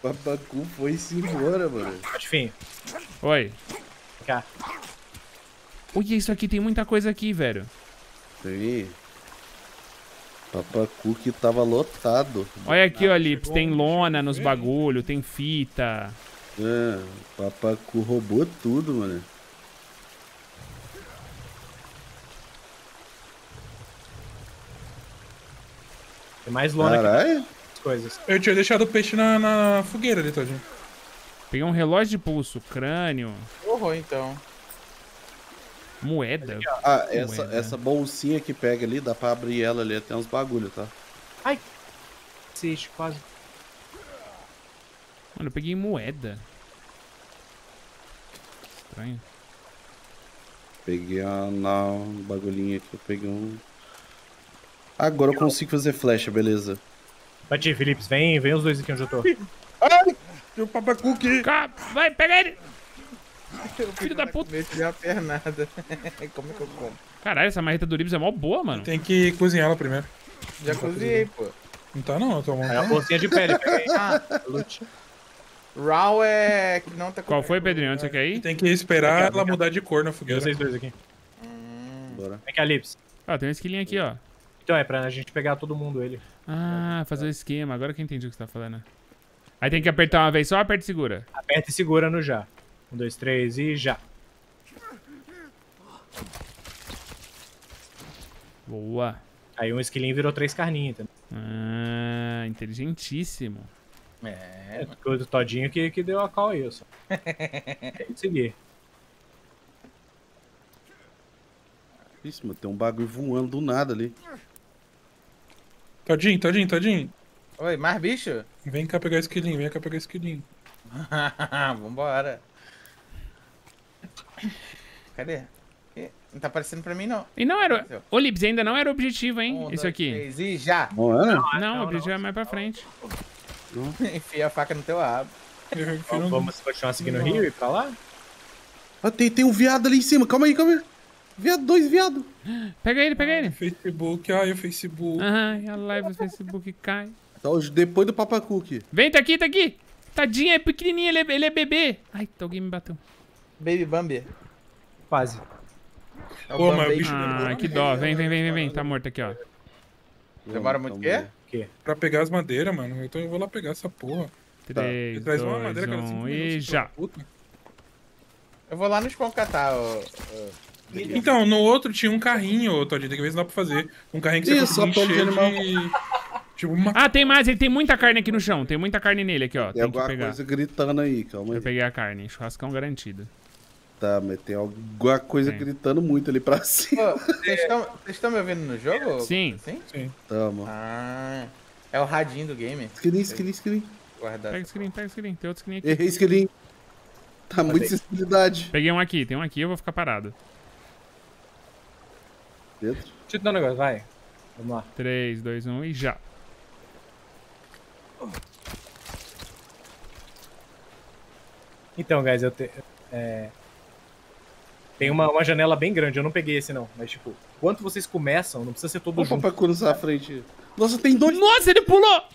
Papacu foi-se embora, mano. Enfim. Oi. Vem cá. Olha, isso aqui tem muita coisa aqui, velho. Tem. Papacu que tava lotado. Olha aqui, ó, Lips. Tem lona nos bagulho, tem fita. É, Papacu roubou tudo, mano. Tem mais lona Caralho. aqui. As coisas. Eu tinha deixado o peixe na fogueira ali, todinho. Peguei um relógio de pulso, crânio, Horror, então. moeda. Ah, Moeda. essa bolsinha que pega ali, dá pra abrir ela ali, tem uns bagulho, tá? Ai. Assiste, quase. Mano, eu peguei moeda. Estranho. Peguei um bagulhinho aqui, eu peguei um... Agora eu consigo fazer flecha, beleza. Bati, Felipe, vem os dois aqui onde eu tô. Ai! Tem um Papacu aqui! Vai, pega ele! Filho da puta! Eu tive uma pernada. Como é que eu como? Caralho, essa marreta do Lips é mó boa, mano. Tem que cozinhar ela primeiro. Já cozinhei, pô. Não tá não, eu tô É uma montando. bolsinha de pele, peguei. Ah, lute. Raw é que não tá Qual foi, coberto. Pedrinho? Onde você quer ir? Tem que esperar Aqui, ó, ela mudar de cor na Tem fogueira. vocês dois aqui. Bora. Vem cá, Lips. Ó, tem um esquilinho aqui, ó. Então é pra gente pegar todo mundo ele. Ah, fazer o esquema. Agora que eu entendi o que você tá falando. Aí tem que apertar uma vez só, aperta e segura. Aperta e segura no já. 1, 2, 3 e já. Boa. Aí um esquilinho virou 3 carninhas, entendeu? Ah, inteligentíssimo. É, o do Todinho que deu a call aí, só. Tem que seguir. Isso, mano, tem um bagulho voando do nada ali. Todinho. Oi, mais bicho? Vem cá pegar esquilinho, vem cá pegar esquilinho. Vambora. Cadê? Ih, não tá aparecendo pra mim, não. E não era... Ô, Lips, ainda não era o objetivo, hein? Isso aqui. 3 e já. Não é? Não, o objetivo é mais pra frente. Enfia a faca no teu rabo. Vamos continuar seguindo o rio e ir pra lá? Ah, tem um viado ali em cima, calma aí. Viado, 2 viado. Pega ele, pega ele. Facebook, ai, o Facebook. Aham, a live do Facebook cai. Tá depois do Papacu aqui. Vem, tá aqui, tá aqui. Tadinha, é pequenininha, ele é bebê. Ai, alguém me bateu. Baby Bambi. Quase. É o Pô, mas Bambi. o bicho Ah, que dó. Vem. Tá morto aqui, ó. Demora muito o quê? pra pegar as madeiras, mano. Então eu vou lá pegar essa porra. 3, Ele traz uma 2, madeira cada 5 1 minutos. e filho já. da puta. Eu vou lá no spawn catar, Então, no outro tinha um carrinho, Todinho. Tem que ver se dá pra fazer. Um carrinho que você Isso, consegue só pão de encher animal. de... Tipo uma... Ah, tem mais, ele tem muita carne aqui no chão. Tem muita carne nele aqui, ó. Tem Tem que alguma pegar. coisa gritando aí, calma aí. Eu peguei a carne, churrascão garantido. Tá, mas tem alguma coisa Tem. gritando muito ali pra cima. Vocês estão me ouvindo no jogo? Sim. Sim? Sim. Tamo. Ah, é o radinho do game. Esquilinho. Guardado. Pega o screen. Tem outro screen aqui. Errei, esquilinho. Tá muita sensibilidade. Peguei um aqui, tem um aqui, eu vou ficar parado. Dentro. Deixa eu te dar um negócio, vai. Vamos lá. 3, 2, 1 e já. Então, guys, tem uma janela bem grande, eu não peguei esse não. Mas, tipo, enquanto vocês começam, não precisa ser todo Olha o junto. Papacu na frente. Nossa, tem 2. Nossa, ele pulou!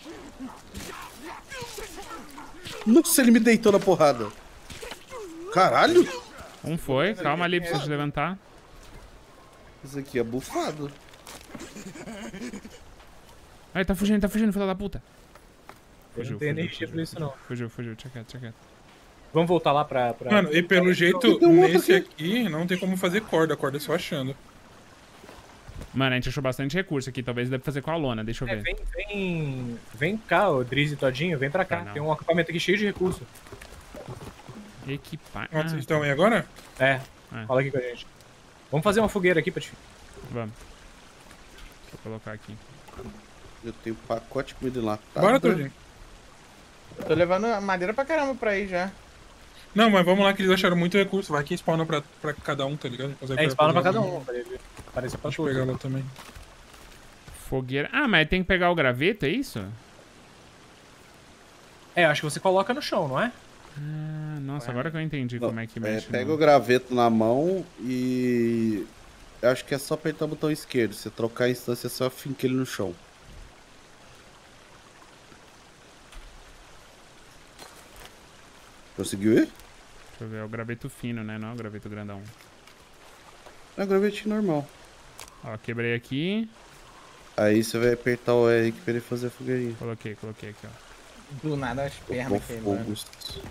Nossa, ele me deitou na porrada. Caralho. Um foi, calma ali, precisa te levantar. Isso aqui é bufado. Ai, tá fugindo, filho da puta. Eu não tenho energia pra isso não. Fugiu, deixa quieto. Vamos voltar lá pra... Mano, e pelo jeito, tem um outro nesse aqui não tem como fazer corda. A corda é só achando. Mano, a gente achou bastante recurso aqui, talvez dê pra fazer com a lona, deixa eu ver. Vem cá, o Drizzy e Todinho, vem pra cá. Tá, não. Tem um acampamento aqui cheio de recursos. Equipar. Onde vocês estão aí agora? É, É. fala aqui com a gente. Vamos fazer uma fogueira aqui pra te... Vamos. Deixa eu colocar aqui. Eu tenho pacote de comida lá. Tá Bora, dando. Todinho. Tô levando madeira pra caramba pra ir já. Não, mas vamos lá que eles acharam muito recurso. Vai que spawna pra cada um, tá ligado? spawna pra cada um. Parece pra Deixa eu pegar todos. lá também. Fogueira. Ah, mas tem que pegar o graveto, é isso? É, acho que você coloca no chão, não é? Ah, nossa, agora que eu entendi Não, como é que mexe. pega no- o graveto na mão e... Eu acho que é só apertar o botão esquerdo. Se trocar a instância, é só fincar ele no chão. Conseguiu ir? Deixa eu ver, é o graveto fino, né? Não é o graveto grandão. É gravetinho normal. Ó, quebrei aqui. Aí você vai apertar o R pra ele fazer a fogueirinha. Coloquei aqui, ó. Do nada as pernas queimando. Fogos.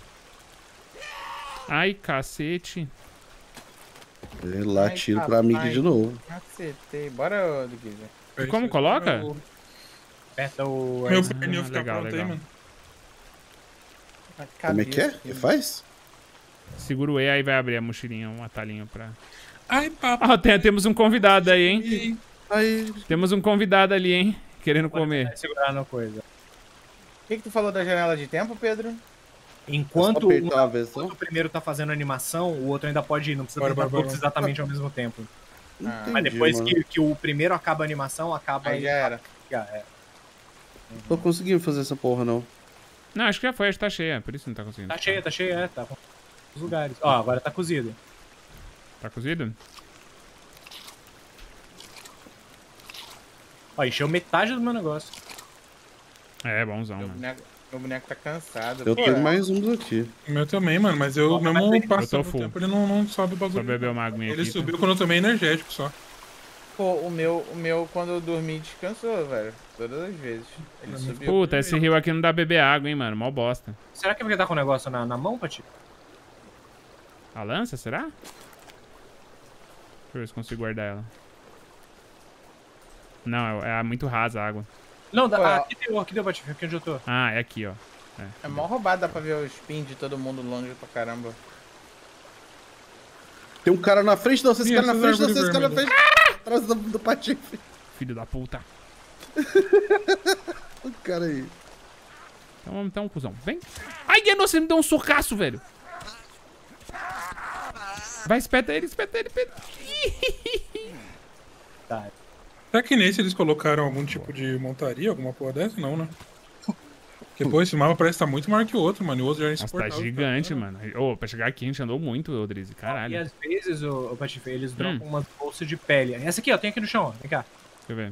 Ai, cacete. Lá, Ai, tiro pra mim aqui de novo. Macetei. Bora, Duguiza. E como coloca? Aperta o... Meu perninho fica legal, pronto aí, legal. mano. Como é que é? Que faz? Segura o E, aí vai abrir a mochilinha, um atalhinho pra... Ai, papo. Ó, temos um convidado aí, hein? Aí, Temos um convidado ali, hein? Querendo comer. Segurar na coisa. O que tu falou da janela de tempo, Pedro? Enquanto só apertar uma vez só. o primeiro tá fazendo animação, o outro ainda pode ir. Não precisa Bora, tentar bora, todos bora. exatamente ao mesmo tempo. Entendi, Mas depois mano. que o primeiro acaba a animação, acaba... Aí já era. Já é. Tô conseguindo fazer essa porra, não. Não, acho que já foi, acho que tá cheia. Por isso não tá conseguindo. Tá cheia, tá com os lugares. Ó, agora tá cozido. Tá cozido? Ó, encheu metade do meu negócio. É, bonzão, Meu mano. boneco tá cansado. Eu Pô, tenho mais uns aqui. O meu também, mano, mas eu Mas mesmo ele- passando Eu tô o full. tempo, ele não sobe o Só bagulho. beber uma aguinha Ele aqui. subiu quando eu tomei energético só. Pô, o meu, quando eu dormi, descansou, velho. Todas as vezes. Ele subiu. Puta, esse rio aqui não dá beber água, hein, mano. Mó bosta. Será que é porque tá com o negócio na mão, Pati? A lança, será? Deixa eu ver se consigo guardar ela. Não, é muito rasa a água. Não, Pô, aqui deu, Pati. Aqui onde eu tô. Ah, é aqui, ó. É mó roubado, dá pra ver os pins de todo mundo longe pra caramba. Tem um cara na frente, não, esse Ih, cara na essas frente, não, árvores esse cara na frente. Atrás do patife. Filho da puta. O cara aí. Então, cuzão. Vem. Ai, Guiano, você me deu um socaço, velho. Vai, espeta ele, Pedro. Tá. Será que nesse eles colocaram algum tipo de montaria, alguma porra dessa? Não, né? Porque, pô, esse mapa parece que tá muito maior que o outro, mano. E o outro já é Nossa, tá insuportável. gigante, mano. Ô, pra chegar aqui a gente andou muito, Odrize. E Caralho. às vezes, o Patife, eles dropam umas bolsas de pele. Essa aqui, ó, tem aqui no chão, ó. Vem cá. Deixa eu ver.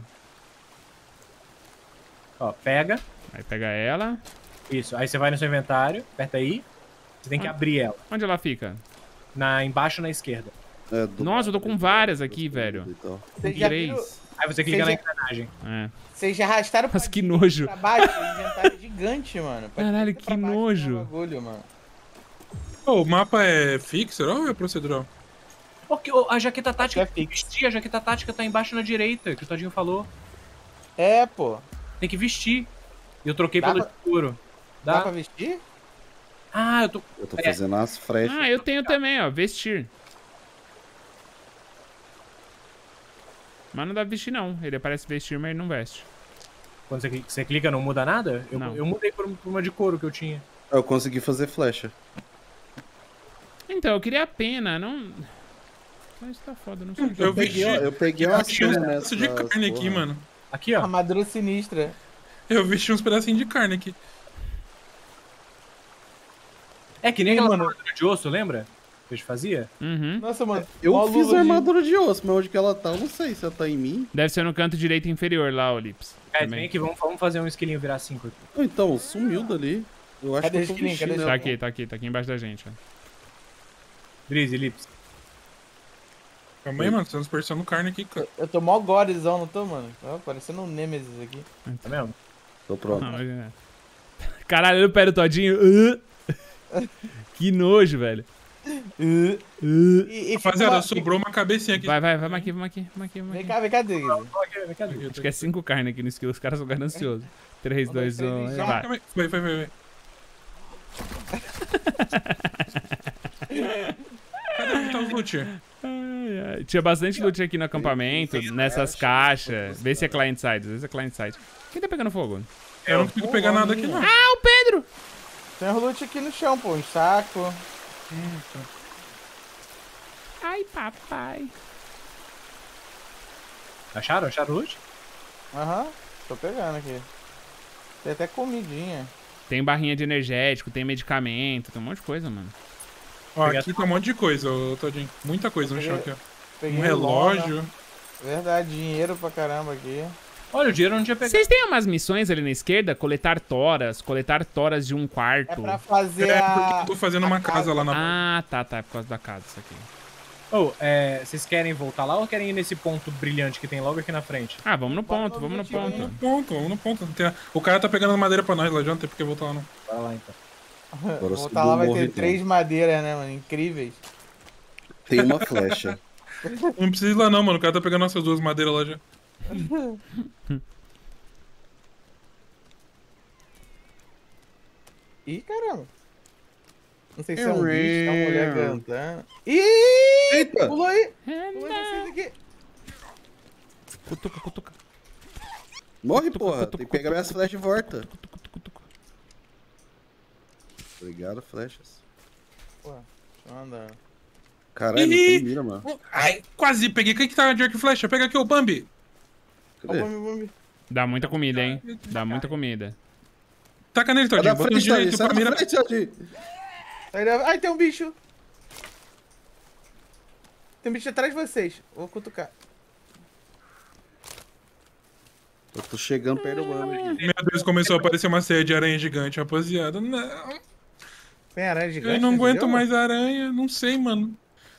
Ó, pega. Aí pega ela. Isso. Aí você vai no seu inventário, aperta aí. Você tem que abrir ela. Onde ela fica? Embaixo na esquerda. É, do Nossa, eu tô com lado várias das aqui, coisas velho. e tal. Vocês já viram- 3. Aí você clica na Seja- engrenagem. É. Vocês já arrastaram Mas pra que nojo. pra baixo, o inventário é gigante, mano. Pra Caralho, direita e pra que baixo nojo. tem um bagulho, mano. Pô, o mapa é fixer ou é procedural? A jaqueta tática É tem que vestir. A jaqueta tática tá embaixo na direita, que o Todinho falou. É, pô. Tem que vestir. E eu troquei Dá pelo pra- escuro. Dá pra vestir? Ah, eu tô... Eu tô fazendo as frechas. Ah, eu tenho também, ó. Vestir. Mas não dá pra vestir, não. Ele aparece vestir, mas ele não veste. Quando você clica, não muda nada? Não. Eu mudei por uma de couro que eu tinha. Eu consegui fazer flecha. Então, eu queria a pena, não... Mas tá foda, não sei. Eu vi Eu peguei umas tinha uns penas pedaços de nessas, carne aqui, porra. mano. Aqui, ó. Armadura sinistra. Eu vesti uns pedacinhos de carne aqui. É que nem aquela Mano. armadura de osso, lembra? Que a gente fazia? Uhum. Nossa, mano. Eu mó fiz luva a de- armadura de osso, mas onde que ela tá, eu não sei se ela tá em mim. Deve ser no canto direito inferior lá, o Lips. Vem aqui, vamos fazer um esquilinho virar 5 aqui. Ou então, sumiu dali. Eu acho Cadê que eu tô o esquilinho? Cadê o vestindo Tá ela. aqui embaixo da gente, ó. Drizzy, Lips. Calma aí, mano. Estamos dispersando carne aqui, cara. Eu tô mó gorezão, não tô, mano? Tô parecendo um Nemesis aqui. Tá vendo? Tô pronto. Não, mas é. Caralho, olha o pé do Todinho. Que nojo, velho. E Rapaziada, fica sobrou uma cabecinha aqui. Vai, vamos aqui, vamos aqui. Vem cá, Drizzy. Vem cá, Drizzy. Acho que é 5 carnes aqui no skill, os caras são gananciosos. 3, 2, 1, já. vai. Vai. Cadê onde tá os loot? Ai, ai. Tinha bastante loot aqui no acampamento, nessas caixas. Vê se é client side, vê se é client side. Quem tá pegando fogo? Eu não consigo pegar nada aqui, não. Ah, o Pedro! Tem um loot aqui no chão, pô. Um saco. Ai, papai. Acharam o loot? Aham. Tô pegando aqui. Tem até comidinha. Tem barrinha de energético, tem medicamento, tem um monte de coisa, mano. Ó, aqui tá um monte de coisa, ô Todinho. Muita coisa no chão aqui, ó. Peguei Um relógio. lona. Verdade, dinheiro pra caramba aqui. Olha, o dinheiro eu não tinha pegado. Vocês têm umas missões ali na esquerda? Coletar toras de um É quarto. pra fazer É, porque a... eu tô fazendo uma casa lá na... Ah, tá, é por causa da casa isso aqui. Ô, vocês querem voltar lá ou querem ir nesse ponto brilhante que tem logo aqui na frente? Ah, vamos no ponto, vamos no Vamos no ponto. ponto, vamos no ponto. O cara tá pegando madeira pra nós lá, já não tem por que voltar lá não. Bora lá então. Agora Voltar lá vai morre, ter 3 madeiras, né, mano? Incríveis. Tem uma flecha. Não precisa ir lá não, mano. O cara tá pegando nossas 2 madeiras lá já. Ih, caramba. Não sei se é um bicho, é uma mulher cantando. Ih! Eita! Pulou aí! Pulou em vocês aqui. Cutuca. Morre, porra. Tem que pegar minhas flechas de volta. Cutuca. Obrigado, flechas. Pô, deixa eu andar. Caralho, não tem mira, mano. Ai, quase peguei. Quem que tá de arco e flecha? Pega aqui o Bambi. Ó, Cadê? vamos. Dá muita comida, hein? Dá muita comida. Taca nele, Sai Todinho. da Bota frente, direito sai pra da mira. frente, Tadinho. Ai, tem um bicho. Tem um bicho atrás de vocês. Vou cutucar. Eu tô chegando perto do Bambi aqui. Meu Deus, começou a aparecer uma série de aranha gigante, rapaziada. Não, Tem aranha gigante? eu não nesse aguento jogo? mais aranha. Não sei, mano.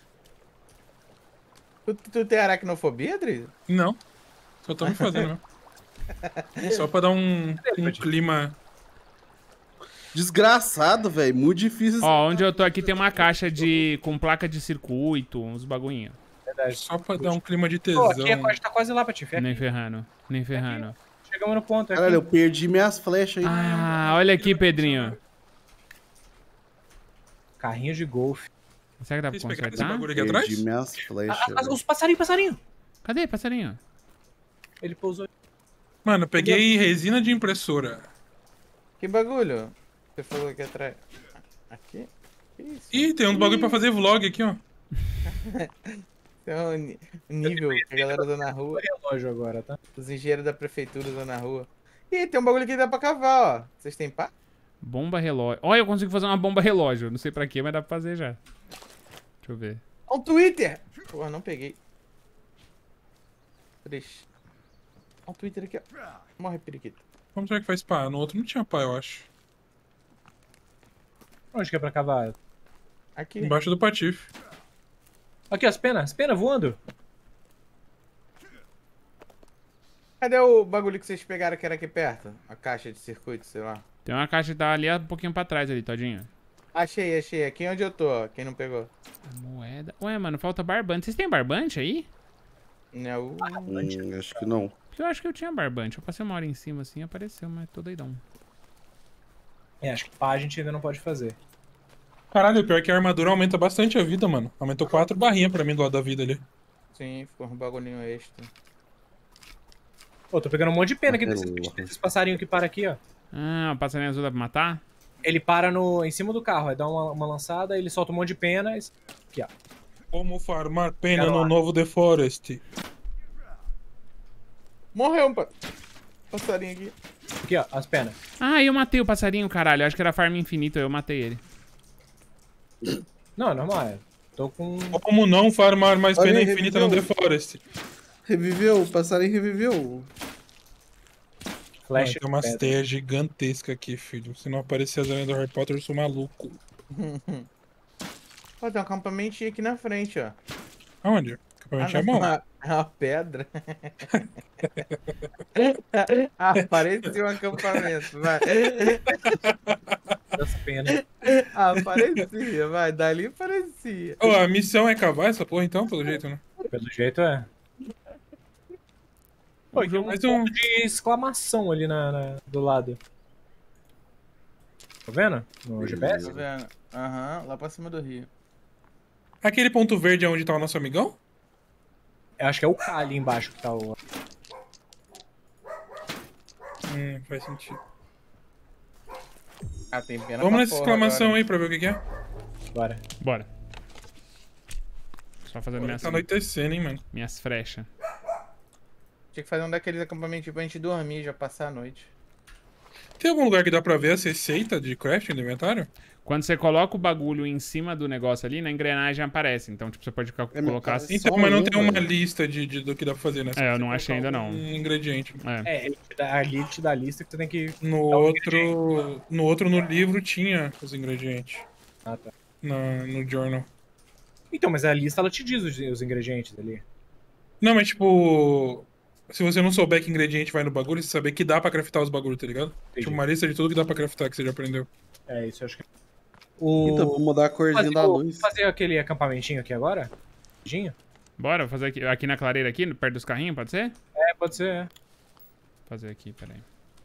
Tu tem aracnofobia, Adri? Não. Só tô me fazendo, né? Só pra dar um clima... Desgraçado, velho. Muito difícil. Ó, onde eu tô aqui tem uma caixa com placa de circuito, uns bagulhinhos. Verdade. Só pra dar um clima de Pô, tesão. aqui a gente tá quase lá, Patife. É Nem aqui. ferrando. Chegamos no ponto, é aqui. Caralho, eu perdi minhas flechas aí. Ah, olha aqui, Pedrinho. Carrinho de golfe. Será que dá pra Vocês pegaram esse consertar? bagulho aqui atrás? Perdi minhas flechas. velho. Os passarinho. Cadê, passarinho? Ele pousou. Mano, eu peguei resina de impressora. Que bagulho? Você falou aqui atrás. Aqui? Que isso? Ih, tem uns bagulho pra fazer vlog aqui, ó. Tem um nível que a galera usa na rua. Relógio agora, tá? Os engenheiros da prefeitura usam na rua. Ih, tem um bagulho que dá pra cavar, ó. Vocês têm pá? Bomba relógio. Olha, eu consigo fazer uma bomba relógio. Não sei pra quê, mas dá pra fazer já. Deixa eu ver. Um Twitter! Porra, não peguei. Triste. Um Twitter aqui, ó. Morre, periquito. Como será que faz pá? No outro não tinha pá, eu acho. Onde que é pra cavar? Aqui. Embaixo do patife. Aqui, as penas voando. Cadê o bagulho que vocês pegaram que era aqui perto? A caixa de circuito, sei lá. Tem uma caixa que tá ali um pouquinho pra trás ali, Todinho. Achei. Aqui onde eu tô, ó. Quem não pegou? Moeda. Ué, mano, falta barbante. Vocês têm barbante aí? Não. Acho que não. Porque eu acho que eu tinha barbante. Eu passei uma hora em cima assim, apareceu, mas tô doidão. Acho que pá a gente ainda não pode fazer. Caralho, o pior é que a armadura aumenta bastante a vida, mano. Aumentou 4 barrinhas pra mim do lado da vida ali. Sim, ficou um bagulhinho extra. Pô, tô pegando um monte de pena aqui Aquela- desses passarinhos que para aqui, ó. Ah, o passarinho azul dá pra matar? Ele para em cima do carro, aí dá uma lançada, ele solta um monte de pena. Aqui, ó. Como farmar pena Quero no lá. novo The Forest. Morreu um passarinho aqui. Aqui, ó, as penas. Ah, eu matei o passarinho, caralho. Eu acho que era farm infinito, eu matei ele. Não, é normal. Tô com... Como não farmar mais Olha pena aí, infinita no The reviveu. Forest? Reviveu, o passarinho reviveu. Flash. Tem umas pedra. teias gigantescas aqui, filho. Se não aparecer as aranhas do Harry Potter, eu sou maluco. Ó, tem um acampamentinho aqui na frente, ó. Aonde? Acampamento é bom. É uma pedra. Apareceu um acampamento, vai. Das penas. Aparecia, vai. Dali aparecia. Ô, a missão é cavar essa porra então, pelo jeito, né? Pelo jeito é. Pô, tem um Mas ponto de exclamação ali do lado. Tá vendo? No Tá GPS? vendo? Aham, lá pra cima do rio. Aquele ponto verde é onde tá o nosso amigão? Eu acho que é o K ali embaixo que tá o... Faz sentido. Ah, tem pena Vamos pra nessa porra exclamação agora. aí pra ver o que é. Bora. Bora. Só fazendo minhas, Tá anoitecendo, hein, mano. minhas frechas. Tinha que fazer um daqueles acampamentos pra gente dormir e já passar a noite. Tem algum lugar que dá pra ver as receitas de crafting do inventário? Quando você coloca o bagulho em cima do negócio ali, na engrenagem aparece. Então, tipo, você pode colocar... cara, Então, só mas não um, tem uma velho. lista do que dá pra fazer, né? Você É, eu precisa não achei ainda colocar não. Um ingrediente. É. Ali ele te dá a lista que tu tem que... No outro, no livro, tinha os ingredientes. Ah, tá. No journal. Então, mas a lista ela te diz os ingredientes ali. Não, mas tipo... Se você não souber que ingrediente vai no bagulho, você saber que dá pra craftar os bagulhos, tá ligado? Entendi. Tipo, uma lista de tudo que dá pra craftar, que você já aprendeu. É, isso eu acho que... Então, vou mudar a corzinha da luz. Fazer aquele acampamentinho aqui agora? Rapidinho? Bora fazer aqui na clareira aqui, perto dos carrinhos, pode ser? É, pode ser, é. Fazer aqui, peraí.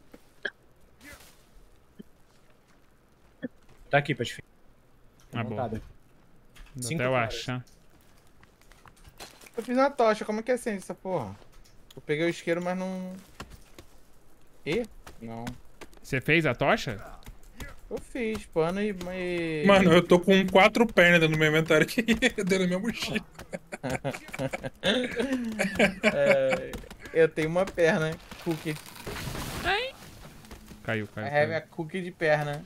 Tá aqui pra te ficar. Ah, boa. montada. Dá 5 até eu horas. achar. Eu fiz uma tocha, como é que acende essa porra? Eu peguei o isqueiro, mas não... Ih? Não. Você fez a tocha? Eu fiz pano e... Mano, eu tô com 4 pernas dentro do meu inventário aqui, dentro da minha mochila. Eu tenho uma perna, cookie. Caiu. I have a cookie de perna.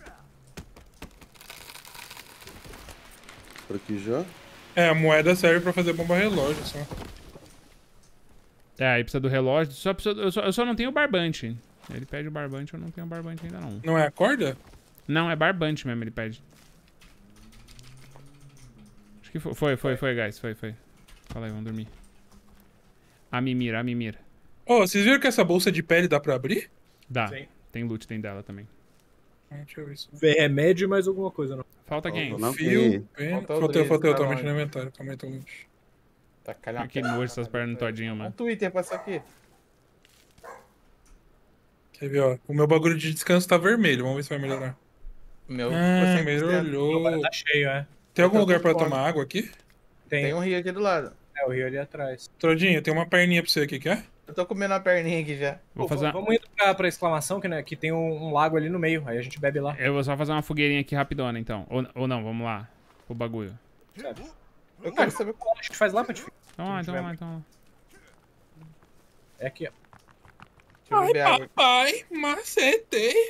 Por aqui já. É, a moeda serve pra fazer bomba relógio, só. É, aí precisa do relógio. Eu só não tenho o barbante. Ele pede o barbante, eu não tenho o barbante ainda não. Não é a corda? Não, é barbante mesmo, ele pede. Acho que foi, guys. Foi. Fala aí, vamos dormir. A mimir. Ô, vocês viram que essa bolsa de pele dá pra abrir? Dá. Sim. Tem loot dentro dela também. Deixa eu ver isso. Remédio e mais alguma coisa, não. Falta quem? Não Fio, tem. pena. Faltou o Faltei, Drizzy, eu tá tô longe. mexendo no inventário. Calma aí, tô longe. Tá calhando. Que nojo essas pernas todinhas, Um mano. Twitter pra isso aqui. Quer ver, ó? O meu bagulho de descanso tá vermelho. Vamos ver se vai melhorar. O meu... Ah, 100%. melhorou. Tá cheio, é. Tem algum Eu tô lugar com pra fome. tomar água aqui? Tem um rio aqui do lado. É, o rio ali atrás. Trodinho, tem uma perninha pra você aqui, quer? Eu tô comendo a perninha aqui já. Vou fazer uma... Vamos indo pra exclamação, que, né, que tem um lago ali no meio. Aí a gente bebe lá. Eu vou só fazer uma fogueirinha aqui rapidona, então. Ou não, vamos lá. O bagulho. Sabe? Eu quero saber qual. A gente faz lá pra te ficar. Então vamos lá. É aqui, ó. Deixa eu beber água. Papai, macetei.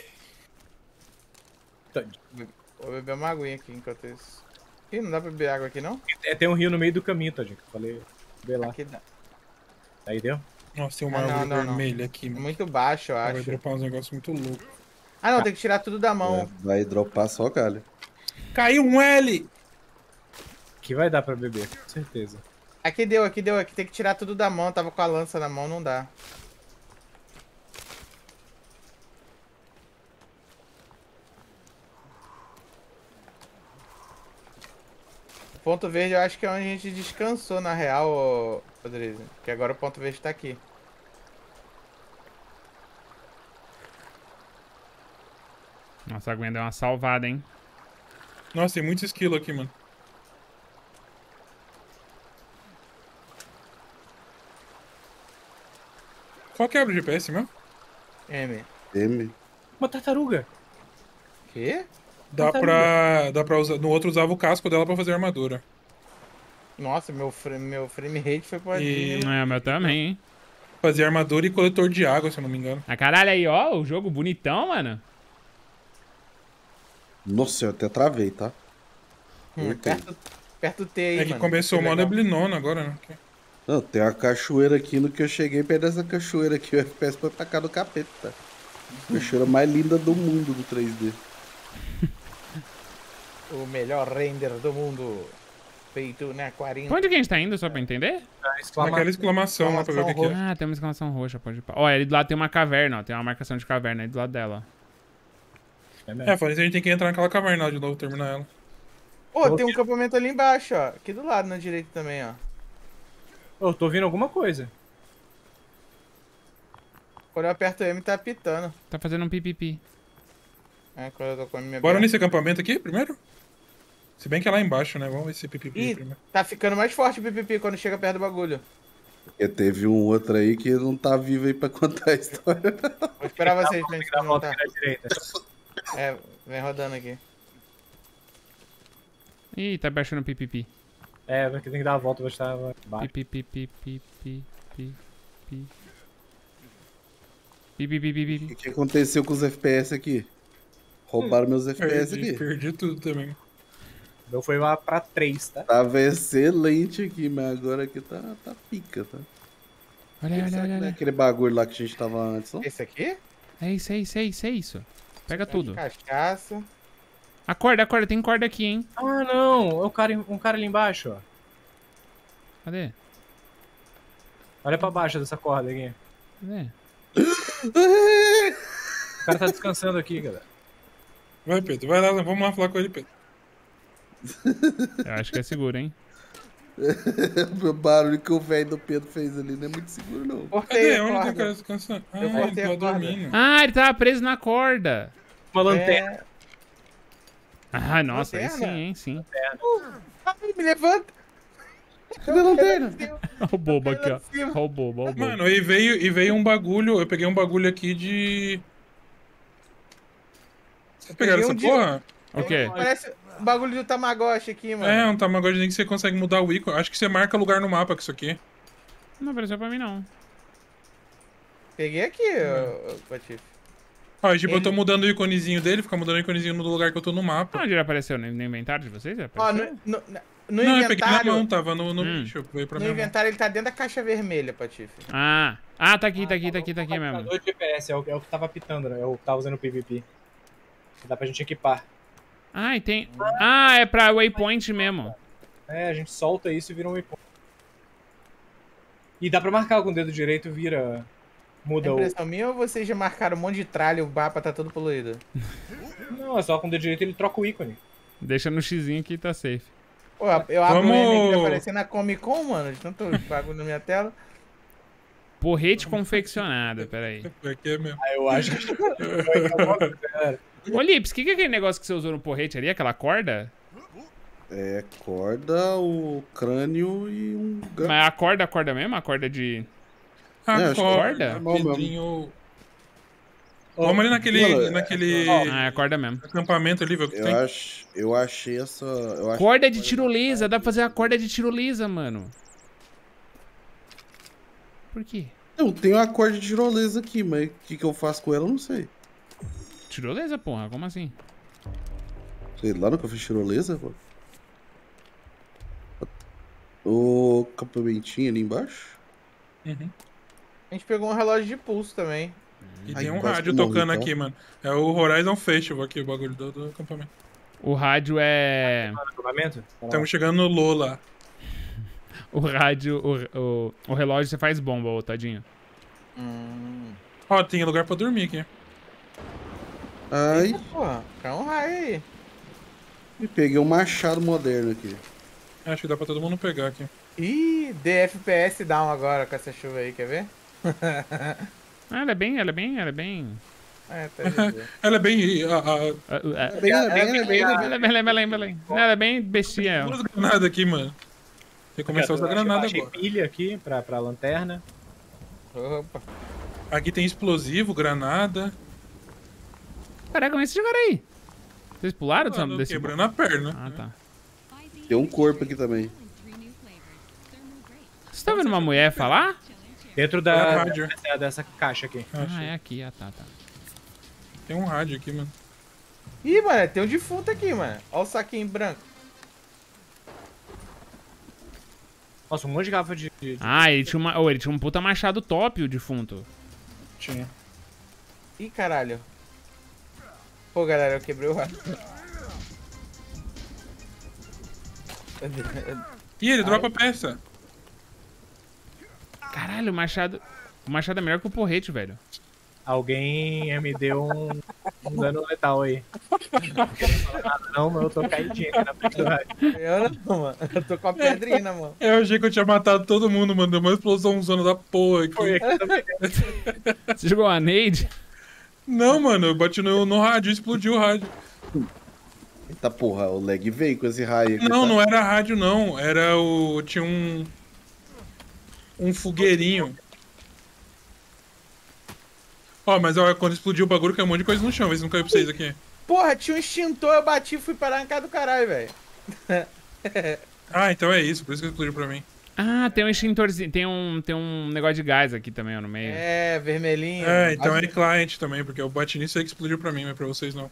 Vou beber uma aguinha aqui enquanto isso. Ih, não dá pra beber água aqui não? Tem um rio no meio do caminho, Tadinho. Que eu falei. Vê lá. Aqui dá. Aí deu? Nossa, tem uma Ah, não, árvore não, não. vermelha aqui, mano. Muito baixo, eu Vai acho. dropar uns negócios muito loucos. Ah não, tem que tirar tudo da mão. É, vai dropar só galho. Caiu um L! Que vai dar pra beber, com certeza. Aqui deu. Aqui tem que tirar tudo da mão. Tava com a lança na mão, não dá. O ponto verde eu acho que é onde a gente descansou na real, ô Rodrigo. Que agora o ponto verde tá aqui. Nossa, a Gwen deu uma salvada, hein? Nossa, tem muitos esquilos aqui, mano. Qual quebra de GPS mesmo? M. M. Uma tartaruga. Quê? Dá pra usar. No outro usava o casco dela pra fazer armadura. Nossa, meu frame rate foi pro E- É, meu também, hein? Fazia armadura e coletor de água, se eu não me engano. Ah, caralho, aí, ó, o jogo bonitão, mano. Nossa, eu até travei, tá? Curtei. Perto do T aí, É que mano. começou o Que modo legal. neblinona agora, né? Não, tem uma cachoeira aqui no que eu cheguei perto dessa cachoeira aqui. O FPS foi pra cá do capeta. Cachoeira mais linda do mundo do 3D. O melhor render do mundo. Feito na 40. Pra onde que a gente tá indo, só pra entender? Naquela exclamação lá pra ver o que que é. Ah, tem uma exclamação roxa, pode ir pra... Ó, ali do lado tem uma caverna, ó. Tem uma marcação de caverna aí do lado dela, ó. É, falei que a gente tem que entrar naquela caverna lá de novo, terminar ela. Pô, tem um acampamento ali embaixo, ó. Aqui do lado, na direita também, ó. Eu tô ouvindo alguma coisa. Quando eu aperto M, tá apitando. Tá fazendo um pipipi. É, quando eu tô com a minha Bora berra. nesse acampamento aqui, primeiro? Se bem que é lá embaixo, né? Vamos ver esse pipipi Ih, primeiro. tá ficando mais forte o pipipi quando chega perto do bagulho. Porque teve um outro aí que não tá vivo aí pra contar a história. Vou esperar vocês pra gente Dá a volta montar. aqui na direita. É, vem rodando aqui. Ih, tá baixando o pipipi. É, porque tem que dar a volta, vai estar baixo. Pipipi. Pi, pi, pi, pi, O pi. que aconteceu com os FPS aqui? Roubaram meus FPS aqui. Perdi tudo também. O meu foi lá pra 3, tá? Tava excelente aqui, mas agora aqui tá pica, tá? Olha, Será olha, que não é olha. aquele bagulho lá que a gente tava antes, não? Esse aqui? É isso, é isso, é isso, é isso. Pega tudo. Cachaça. Acorda, acorda, tem corda aqui, hein? Ah, não. É um cara ali embaixo, ó. Cadê? Olha pra baixo dessa corda aqui. Cadê? O cara tá descansando aqui, galera. Vai, Pedro, vai lá, vamos lá falar com ele, Pedro. Eu acho que é seguro, hein? O barulho que o velho do Pedro fez ali não é muito seguro, não. Cortei Cadê? a Onde tá o corda. cara descansando? Ah, Eu ele cortei a tá corda. dormindo. Ah, ele tava preso na corda. Uma lanterna. É... Ah, nossa, aí sim, Lanterna? hein, sim. Ai, me levanta. Cadê a lanterna? Olha o bobo aqui, ó. Lá em cima. Olha o bobo, olha o bobo. Mano, e veio um bagulho. Eu peguei um bagulho aqui de. Vocês pegaram essa Peguei um porra? O quê? Parece o bagulho do Tamagotchi aqui, mano. É, um Tamagotchi que você consegue mudar o ícone. Acho que você marca lugar no mapa com isso aqui. Não apareceu pra mim, não. Peguei aqui, ô Patife. Ó, tipo, eu tô Ele- mudando o iconezinho dele, fica mudando o iconezinho no lugar que eu tô no mapa. Onde ele apareceu? No inventário de vocês? Ele Ó, apareceu? no Não, eu peguei na inventário... mão, tava no Hum. bicho, veio pra No minha mão. inventário ele tá dentro da caixa vermelha, Patife. Ah, tá aqui, tá aqui, tá aqui, tá aqui mesmo. Marcador de GPS, é o que tava pitando, né? É o que tava usando o PVP. Que dá pra gente equipar. Ah, e tem... Ah, é pra waypoint mesmo. É, a gente solta isso e vira um waypoint. E dá pra marcar com o dedo direito, vira... Muda É o... impressão minha ou vocês já marcaram um monte de tralha e o mapa tá todo poluído? Não, é só com o dedo direito ele troca o ícone. Deixa no xizinho que tá safe. Pô, eu abro o M aqui, Vamos- tá parecendo a Comic Con, mano, de tanto bagulho na minha tela. Porrete confeccionado, peraí. Aqui é mesmo. Ah, eu acho que... Ô, Lips, o que é aquele negócio que você usou no porrete ali? Aquela corda? É, corda, o crânio e um... Mas a corda mesmo? A corda de... acho que corda? normal mesmo. Pedrinho. Vamos ali Mano, naquele Ah, é a corda mesmo. acampamento ali, ver o que tem. Eu achei essa... Eu achei Corda de tirolesa, dá pra fazer a corda de tirolesa, mano. Por quê? Não, tem uma corda de tirolesa aqui, mas o que eu faço com ela, eu não sei. Tirolesa, porra? Como assim? Sei lá, nunca fiz tirolesa, pô. O campamentinho ali embaixo. Uhum. A gente pegou um relógio de pulso também. E Ai, tem um quase rádio que morri, tocando então. aqui, mano. É o Horizon Festival aqui, o bagulho do acampamento. O rádio é... Acampamento? Estamos chegando no Lola. O rádio... O relógio você faz bomba, ô tadinho. Ó, tem lugar pra dormir aqui. Ai, Porra, cai um raio aí. e peguei um machado moderno aqui. Acho que dá pra todo mundo pegar aqui. Ih, DFPS down agora com essa chuva aí, quer ver? Ah, ela é bem... É, tá ligado. Ela é bem. Ela é bem bestinha. Duas granadas aqui, mano. Tem que começar a usar granada Achei agora. pilha aqui pra lanterna. Opa. Aqui tem explosivo, granada. Caraca, como é que vocês jogaram aí? Vocês pularam Mano, desse... quebrando a perna. Ah, tá. Tem um corpo aqui também. Vocês estão vendo uma mulher falar? Dentro É a da rádio. dessa caixa aqui. Ah, é aqui. Ah, tá. Tem um rádio aqui, mano. Ih, mano, tem um defunto aqui, mano. Olha o saquinho branco. Nossa, um monte de garrafa de... Ah, ele tinha, ele tinha um puta machado top, o defunto. Tinha. Ih, caralho. Pô, galera, eu quebrei o rádio. Ih, ele dropa peça. Caralho, o machado... O machado é melhor que o porrete, velho. Alguém me deu um dano letal aí. Não, mas eu tô caidinho aqui na frente do rádio. Eu não, mano. Eu tô com a pedrinha na mão. Eu achei que eu tinha matado todo mundo, mano. Deu uma explosão zona da porra aqui. Foi aqui também. Você jogou a nade? Não, mano, eu bati no rádio e explodiu o rádio. Eita porra, o lag veio com esse raio aqui. Não, tá? não era rádio, não. Era o. Tinha um fogueirinho. Ó, mas ó, quando explodiu o bagulho, caiu um monte de coisa no chão. Vê se não caiu pra vocês aqui. Porra, tinha um extintor, eu bati e fui parar na casa do caralho, velho. Ah, então é isso. Por isso que explodiu pra mim. Ah, tem um extintorzinho. Tem um negócio de gás aqui também, ó, no meio. É, vermelhinho. É, então é client também, porque eu bati nisso aí que explodiu pra mim, mas pra vocês não.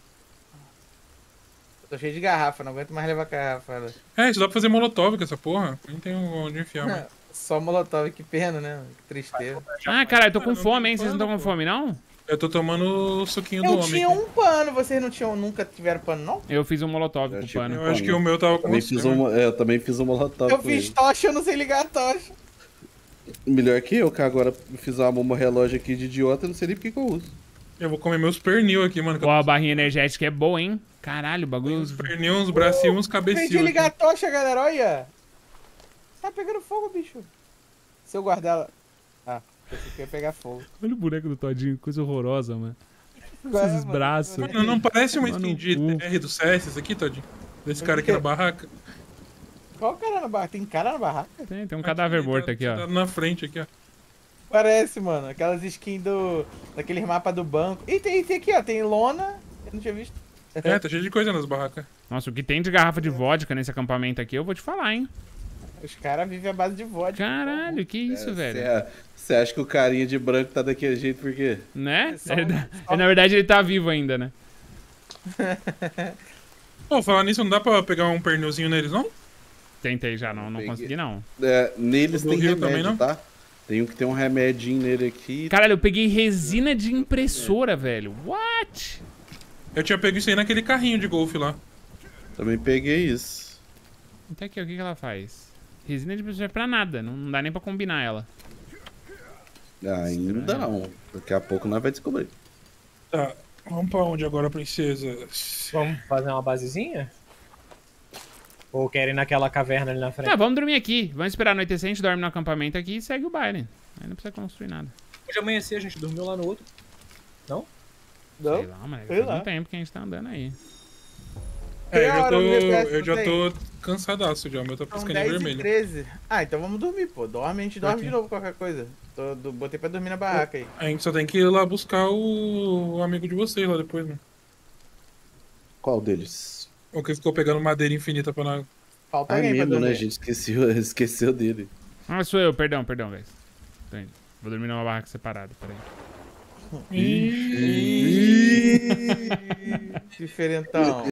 Tô cheio de garrafa, não aguento mais levar garrafa. É, isso dá pra fazer molotov com essa porra. Nem tem onde enfiar, mano. Só molotov, que pena, né? Que tristeza. Ah, caralho, eu tô com Não fome, tem hein? Vocês não pano, estão com pô. fome, não? Eu tô tomando o suquinho do Eu homem. tinha aqui. um pano, vocês não tinham, nunca tiveram pano, não? Eu fiz um molotov Eu com achei pano. Eu acho que o meu tava com Também você, fiz mano. eu também fiz um molotov Eu com fiz ele. tocha, eu não sei ligar a tocha. Melhor que eu, que agora fiz uma bomba relógio aqui de idiota, eu não sei nem porque que eu uso. Eu vou comer meus pernil aqui, mano. Pô, a barrinha energética é boa, hein? Caralho, o bagulho... Uns pernil, uns bracinhos, uns Aprendi a cabecinhos. ligar a tocha, galera, olha. Tá pegando fogo, bicho. Se eu guardar ela... Ah, pensei que ia pegar fogo. Olha o boneco do Todinho, coisa horrorosa, mano. Agora, Esses mano, braços. Não parece uma Mano, skin de cu. TR do CS esse aqui, Todinho? Desse cara aqui na barraca? Qual cara na barraca? Tem cara na barraca? Tem um cadáver morto aqui, ó. Tá na frente aqui, ó. Parece, mano. Aquelas skins daqueles mapas do banco. E tem aqui, ó. Tem lona. Eu não tinha visto. É, tá cheio de coisa nas barracas. Nossa, o que tem de garrafa de vodka nesse acampamento aqui, eu vou te falar, hein? Os caras vivem à base de vodka. Caralho, que isso, velho? Você acha que o carinha de branco tá daquele jeito por quê? Né? Só- Na verdade, ele tá vivo ainda, né? Pô, falar nisso, não dá pra pegar um pernilzinho neles, não? Tentei já, não Peguei. consegui, não. É, neles Do tem Rio remédio, também, não? tá? Tem um que tem um remedinho nele aqui. Caralho, eu peguei resina de impressora, velho. What? Eu tinha pego isso aí naquele carrinho de golfe lá. Também peguei isso. Então aqui, o que ela faz? Resina de impressora é pra nada, não dá nem pra combinar ela. Ainda não. Daqui a pouco nós vamos descobrir. Tá, vamos pra onde agora, princesa? Vamos fazer uma basezinha? Ou querem ir naquela caverna ali na frente? Tá, vamos dormir aqui. Vamos esperar anoitecer, a gente dorme no acampamento aqui e segue o baile. Aí não precisa construir nada. Hoje amanhecer a gente dormiu lá no outro. Não? Não? Sei lá, mano. Sei Faz lá. um tempo que a gente tá andando aí. É, Tem eu já hora, tô cansadaço já, o meu tá São piscando 10 e vermelho. 13. Ah, então vamos dormir, pô. Dorme, a gente dorme Aqui. de novo qualquer coisa. Botei pra dormir na barraca aí. A gente só tem que ir lá buscar o amigo de vocês lá depois, né? Qual deles? O que ficou pegando madeira infinita pra nós. Falta Ah, é alguém pra mesmo, né? A dormir. gente esqueceu dele. Ah, sou eu. Perdão, guys. Tô indo. Vou dormir numa barraca separada, peraí. Diferentão.